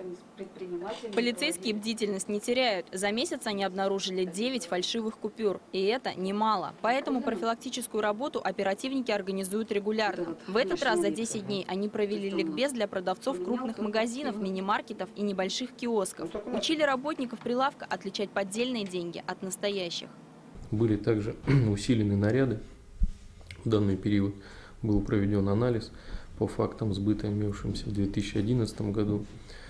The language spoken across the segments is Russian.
Полицейские бдительность не теряют. За месяц они обнаружили 9 фальшивых купюр. И это немало. Поэтому профилактическую работу оперативники организуют регулярно. В этот раз за 10 дней они провели ликбез для продавцов крупных магазинов, мини-маркетов и небольших киосков. Учили работников прилавка отличать поддельные деньги от настоящих. Были также усилены наряды. В данный период был проведен анализ по фактам сбыта, имевшимся в 2011 году.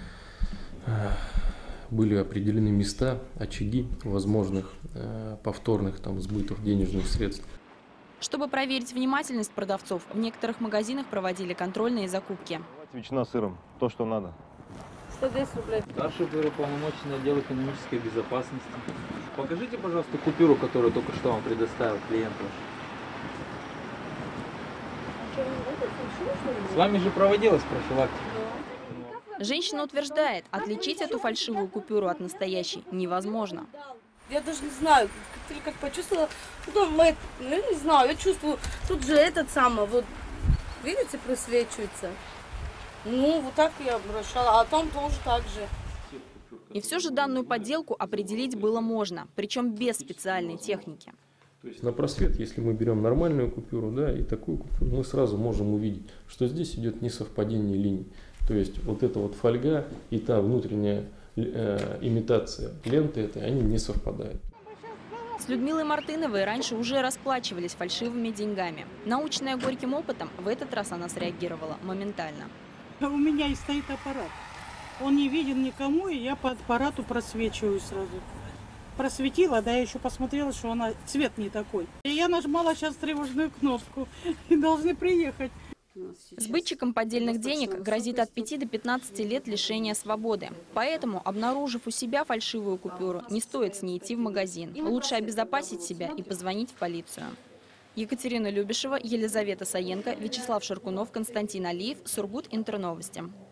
Были определены места, очаги возможных повторных сбытов денежных средств. Чтобы проверить внимательность продавцов, в некоторых магазинах проводили контрольные закупки. Ветчина с сыром, то, что надо. 110 рублей. Старший оперуполномоченный отдел экономической безопасности. Покажите, пожалуйста, купюру, которую только что вам предоставил клиент ваш. С вами же проводилась профилактика. Женщина утверждает, отличить эту фальшивую купюру от настоящей невозможно. Я даже не знаю, как почувствовала, не знаю, я чувствую, тут же этот самый, вот, видите, просвечивается. Ну, вот так я обращала, а там тоже так же. И все же данную подделку определить было можно, причем без специальной техники. То есть на просвет, если мы берем нормальную купюру, и такую купюру, мы сразу можем увидеть, что здесь идет несовпадение линий. То есть вот эта вот фольга и та внутренняя имитация ленты этой, они не совпадают. С Людмилой Мартыновой раньше уже расплачивались фальшивыми деньгами. Научная горьким опытом, в этот раз она среагировала моментально. У меня и стоит аппарат. Он не виден никому, и я по аппарату просвечиваю сразу. Просветила, я еще посмотрела, что цвет не такой. И я нажимала сейчас тревожную кнопку, и должны приехать. Сбытчикам поддельных денег грозит от 5 до 15 лет лишения свободы. Поэтому, обнаружив у себя фальшивую купюру, не стоит с ней идти в магазин. Лучше обезопасить себя и позвонить в полицию. Екатерина Любишева, Елизавета Саенко, Вячеслав Шаркунов, Константин Алиев, Сургут Интерновости.